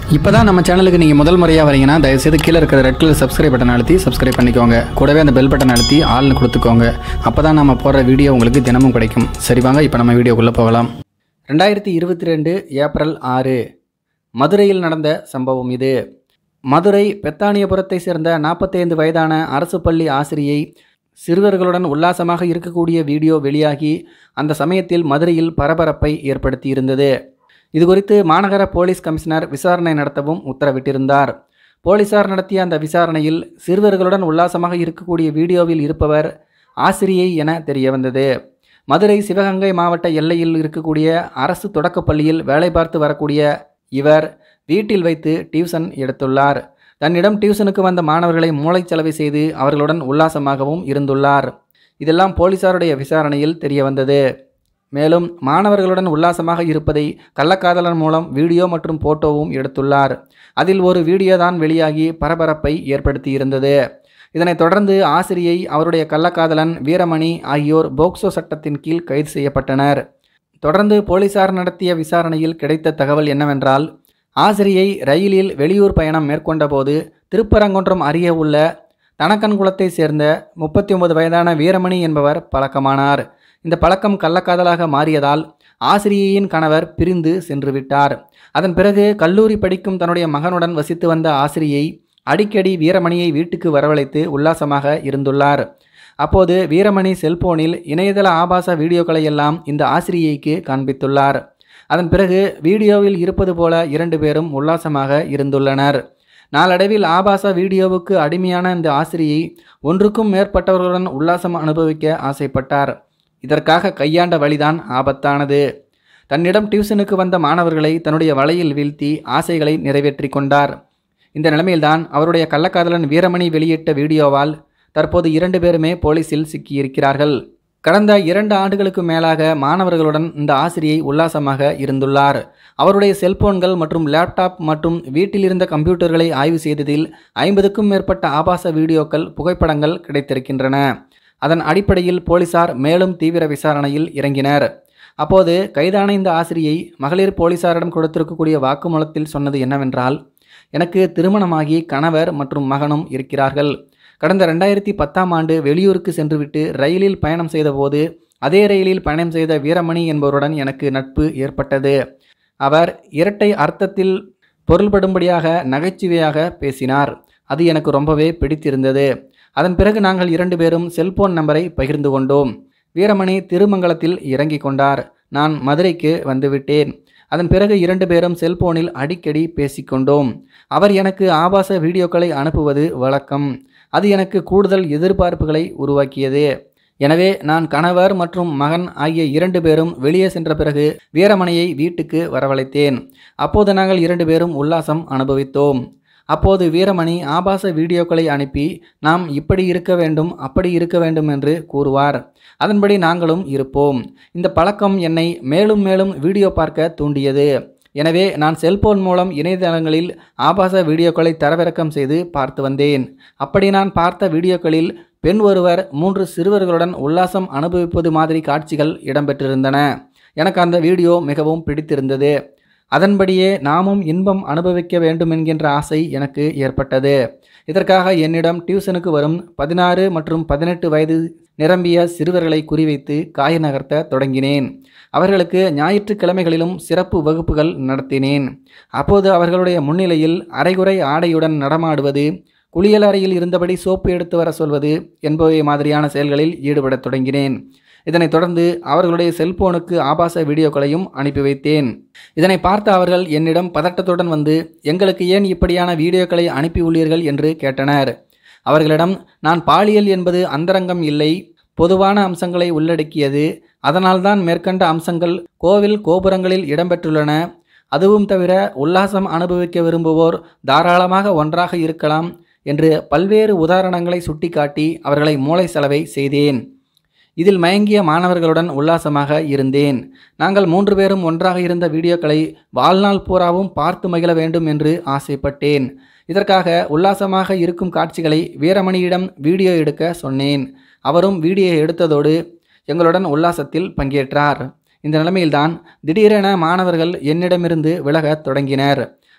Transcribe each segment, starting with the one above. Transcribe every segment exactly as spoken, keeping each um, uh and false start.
இப்போ தான் நம்ம சேனலுக்கு நீங்கள் முதல் முறையாக வரீங்கன்னா தயவுசெய்து கீழே இருக்கிற ரெட் கலர் சப்ஸ்கிரைப் பட்டன் அழுத்தி சப்ஸ்கிரைப் பண்ணிக்கோங்க. கூடவே அந்த பெல் பட்டன் அழுத்தி ஆள்னு கொடுத்துக்கோங்க. அப்போ தான் நம்ம போடுற வீடியோ உங்களுக்கு தினமும் கிடைக்கும். சரி வாங்க இப்போ நம்ம வீடியோக்குள்ளே போகலாம். ரெண்டாயிரத்தி இருபத்தி ரெண்டு ஏப்ரல் ஆறு மதுரையில் நடந்த சம்பவம் இது. மதுரை பெத்தானியபுரத்தை சேர்ந்த நாற்பத்தைந்து வயதான அரசு பள்ளி ஆசிரியை சிறுவர்களுடன் உல்லாசமாக இருக்கக்கூடிய வீடியோ வெளியாகி அந்த சமயத்தில் மதுரையில் பரபரப்பை ஏற்படுத்தி இருந்தது. இதுகுறித்து மாநகர போலீஸ் கமிஷனர் விசாரணை நடத்தவும் உத்தரவிட்டிருந்தார். போலீசார் நடத்திய அந்த விசாரணையில் சிறுவர்களுடன் உல்லாசமாக இருக்கக்கூடிய வீடியோவில் இருப்பவர் ஆசிரியை என தெரிய வந்தது. மதுரை சிவகங்கை மாவட்ட எல்லையில் இருக்கக்கூடிய அரசு தொடக்கப்பள்ளியில் வேலை பார்த்து வரக்கூடிய இவர் வீட்டில் வைத்து டியூஷன் எடுத்துள்ளார். தன்னிடம் டியூஷனுக்கு வந்த மாணவர்களை மூளைச்சலவை செய்து அவர்களுடன் உல்லாசமாகவும் இருந்துள்ளார். இதெல்லாம் போலீசாருடைய விசாரணையில் தெரிய வந்தது. மேலும் மாணவர்களுடன் உல்லாசமாக இருப்பதை கள்ளக்காதலன் மூலம் வீடியோ மற்றும் போட்டோவும் எடுத்துள்ளார். அதில் ஒரு வீடியோ தான் வெளியாகி பரபரப்பை ஏற்படுத்தி இருந்தது. இதனைத் தொடர்ந்து ஆசிரியை, அவருடைய கள்ளக்காதலன் வீரமணி ஆகியோர் போக்சோ சட்டத்தின் கீழ் கைது செய்யப்பட்டனர். தொடர்ந்து போலீசார் நடத்திய விசாரணையில் கிடைத்த தகவல் என்னவென்றால், ஆசிரியை ரயிலில் வெளியூர் பயணம் மேற்கொண்ட போது திருப்பரங்குன்றம் அருகே உள்ள தனக்கன்குளத்தை சேர்ந்த முப்பத்தி ஒன்பது வயதான வீரமணி என்பவர் பழக்கமானார். இந்த பழக்கம் கள்ளக்காதலாக மாறியதால் ஆசிரியையின் கணவர் பிரிந்து சென்று விட்டார். அதன் பிறகு கல்லூரி படிக்கும் தன்னுடைய மகனுடன் வசித்து வந்த ஆசிரியை அடிக்கடி வீரமணியை வீட்டுக்கு வரவழைத்து உல்லாசமாக இருந்துள்ளார். அப்போது வீரமணி செல்போனில் இணையதள ஆபாச வீடியோக்களை எல்லாம் இந்த ஆசிரியைக்கு காண்பித்துள்ளார். அதன் பிறகு வீடியோவில் இருப்பது போல இரண்டு பேரும் உல்லாசமாக இருந்துள்ளனர். நாளடைவில் ஆபாச வீடியோவுக்கு அடிமையான இந்த ஆசிரியை ஒன்றுக்கும் மேற்பட்டவர்களுடன் உல்லாசம் அனுபவிக்க ஆசைப்பட்டார். இதற்காக கையாண்ட வழிதான் ஆபத்தானது. தன்னிடம் டியூஷனுக்கு வந்த மாணவர்களை தன்னுடைய வலையில் வீழ்த்தி ஆசைகளை நிறைவேற்றி கொண்டார். இந்த நிலைமையில்தான் அவருடைய கள்ளக்காதலன் வீரமணி வெளியிட்ட வீடியோவால் தற்போது இரண்டு பேருமே போலீசில் சிக்கியிருக்கிறார்கள். கடந்த இரண்டு ஆண்டுகளுக்கு மேலாக மாணவர்களுடன் இந்த ஆசிரியை உல்லாசமாக இருந்துள்ளார். அவருடைய செல்போன்கள் மற்றும் லேப்டாப் மற்றும் வீட்டில் இருந்த கம்ப்யூட்டர்களை ஆய்வு செய்ததில் ஐம்பதுக்கும் மேற்பட்ட ஆபாச வீடியோக்கள், புகைப்படங்கள் கிடைத்திருக்கின்றன. அதன் அடிப்படையில் போலீசார் மேலும் தீவிர விசாரணையில் இறங்கினர். அப்போது கைதான இந்த ஆசிரியை மகளிர் போலீசாரிடம் கொடுத்திருக்கக்கூடிய வாக்குமூலத்தில் சொன்னது என்னவென்றால், எனக்கு திருமணமாகி கணவர் மற்றும் மகனும் இருக்கிறார்கள். கடந்த ரெண்டாயிரத்தி பத்தாம் ஆண்டு வெளியூருக்கு சென்றுவிட்டு ரயிலில் பயணம் செய்தபோது அதே ரயிலில் பயணம் செய்த வீரமணி என்பவருடன் எனக்கு நட்பு ஏற்பட்டது. அவர் இரட்டை அர்த்தத்தில் பொருள்படும்படியாக நகைச்சுவையாக பேசினார். அது எனக்கு ரொம்பவே பிடித்திருந்தது. அதன் பிறகு நாங்கள் இரண்டு பேரும் செல்போன் நம்பரை பகிர்ந்து கொண்டோம். வீரமணி திருமங்கலத்தில் இறங்கி கொண்டார். நான் மதுரைக்கு வந்துவிட்டேன். அதன் பிறகு இரண்டு பேரும் செல்போனில் அடிக்கடி பேசிக்கொண்டோம். அவர் எனக்கு ஆபாச வீடியோக்களை அனுப்புவது வழக்கம். அது எனக்கு கூடுதல் எதிர்பார்ப்புகளை உருவாக்கியது. எனவே நான் கணவர் மற்றும் மகன் ஆகிய இரண்டு பேரும் வெளியே சென்ற பிறகு வீரமணியை வீட்டுக்கு வரவழைத்தேன். அப்போது நாங்கள் இரண்டு பேரும் உல்லாசம் அனுபவித்தோம். அப்போது வீரமணி ஆபாச வீடியோக்களை அனுப்பி நாம் இப்படி இருக்க வேண்டும், அப்படி இருக்க வேண்டும் என்று கூறுவார். அதன்படி நாங்களும் இருப்போம். இந்த பழக்கம் என்னை மேலும் மேலும் வீடியோ பார்க்க தூண்டியது. எனவே நான் செல்போன் மூலம் இணையதளங்களில் ஆபாச வீடியோக்களை தரவிறக்கம் செய்து பார்த்து வந்தேன். அப்படி நான் பார்த்த வீடியோக்களில் பெண் ஒருவர் மூன்று சிறுவர்களுடன் உல்லாசம் அனுபவிப்பது மாதிரி காட்சிகள் இடம்பெற்றிருந்தன. எனக்கு அந்த வீடியோ மிகவும் பிடித்திருந்தது. அதன்படியே நாமும் இன்பம் அனுபவிக்க வேண்டும் என்கின்ற ஆசை எனக்கு ஏற்பட்டது. இதற்காக என்னிடம் டியூஷனுக்கு வரும் பதினாறு மற்றும் பதினெட்டு வயது நிரம்பிய சிறுவர்களை குறிவைத்து காய் நகர்த்த தொடங்கினேன். அவர்களுக்கு ஞாயிற்றுக்கிழமைகளிலும் சிறப்பு வகுப்புகள் நடத்தினேன். அப்போது அவர்களுடைய முன்னிலையில் அரைகுறை ஆடையுடன் நடமாடுவது, குளியல் அறையில் இருந்தபடி சோப்பு எடுத்து வர சொல்வது என்பவை மாதிரியான செயல்களில் ஈடுபடத் தொடங்கினேன். இதனைத் தொடர்ந்து அவர்களுடைய செல்போனுக்கு ஆபாச வீடியோக்களையும் அனுப்பி வைத்தேன். இதனை பார்த்த அவர்கள் என்னிடம் பதட்டத்துடன் வந்து, எங்களுக்கு ஏன் இப்படியான வீடியோக்களை அனுப்பி உள்ளீர்கள் என்று கேட்டனர். அவர்களிடம் நான் பாலியல் என்பது அந்தரங்கம் இல்லை, பொதுவான அம்சங்களை உள்ளடக்கியது. அதனால்தான் மேற்கண்ட அம்சங்கள் கோவில் கோபுரங்களில் இடம்பெற்றுள்ளன. அதுவும் தவிர உல்லாசம் அனுபவிக்க விரும்புவோர் தாராளமாக ஒன்றாக இருக்கலாம் என்று பல்வேறு உதாரணங்களை சுட்டிக்காட்டி அவர்களை மூளை செலவை செய்தேன். இதில் மயங்கிய மாணவர்களுடன் உல்லாசமாக இருந்தேன். நாங்கள் மூன்று பேரும் ஒன்றாக இருந்த வீடியோக்களை வாழ்நாள் பூராவும் பார்த்து மகிழ வேண்டும் என்று ஆசைப்பட்டேன். இதற்காக உல்லாசமாக இருக்கும் காட்சிகளை வீரமணியிடம் வீடியோ எடுக்க சொன்னேன். அவரும் வீடியோ எடுத்ததோடு எங்களுடன் உல்லாசத்தில் பங்கேற்றார். இந்த நிலைமையில்தான் திடீரென மாணவர்கள் என்னிடமிருந்து விலகத் தொடங்கினர்.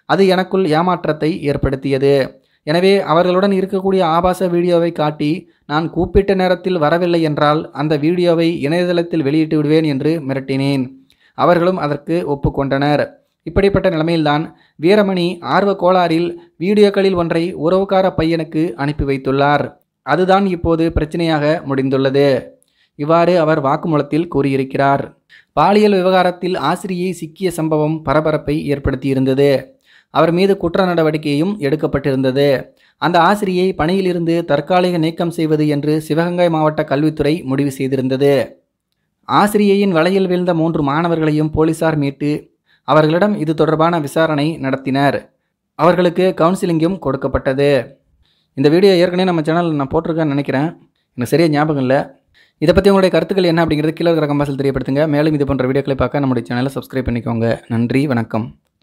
அது எனக்குள் ஏமாற்றத்தை ஏற்படுத்தியது. எனவே அவர்களுடன் இருக்கக்கூடிய ஆபாச வீடியோவை காட்டி நான் கூப்பிட்ட நேரத்தில் வரவில்லை என்றால் அந்த வீடியோவை இணையதளத்தில் வெளியிட்டு விடுவேன் என்று மிரட்டினேன். அவர்களும் அதற்கு ஒப்புக்கொண்டனர். இப்படிப்பட்ட நிலைமையில்தான் வீரமணி ஆர்வ கோளாறில் வீடியோக்களில் ஒன்றை உறவுக்கார பையனுக்கு அனுப்பி வைத்துள்ளார். அதுதான் இப்போது பிரச்சனையாக முடிந்துள்ளது. இவ்வாறு அவர் வாக்குமூலத்தில் கூறியிருக்கிறார். பாலியல் விவகாரத்தில் ஆசிரியை சிக்கிய சம்பவம் பரபரப்பை ஏற்படுத்தியிருந்தது. அவர் மீது குற்ற நடவடிக்கையும் எடுக்கப்பட்டிருந்தது. அந்த ஆசிரியை பணியிலிருந்து தற்காலிக நீக்கம் செய்வது என்று சிவகங்கை மாவட்ட கல்வித்துறை முடிவு செய்திருந்தது. ஆசிரியையின் வலையில் வீழ்ந்த மூன்று மாணவர்களையும் போலீசார் மீட்டு அவர்களிடம் இது தொடர்பான விசாரணை நடத்தினர். அவர்களுக்கு கவுன்சிலிங்கும் கொடுக்கப்பட்டது. இந்த வீடியோ ஏற்கனவே நம்ம சேனலில் நான் போட்டிருக்கேன்னு நினைக்கிறேன், எனக்கு சரியாக ஞாபகம் இல்லை. இதை பற்றி உங்களுடைய கருத்துக்கள் என்ன அப்படிங்கிறது கீழே இருக்கிற கமெண்ட்ஸில் தெரியப்படுத்துங்க. மேலும் இது போன்ற வீடியோக்களை பார்க்க நம்முடைய சேனலை சப்ஸ்கிரைப் பண்ணிக்கோங்க. நன்றி, வணக்கம்.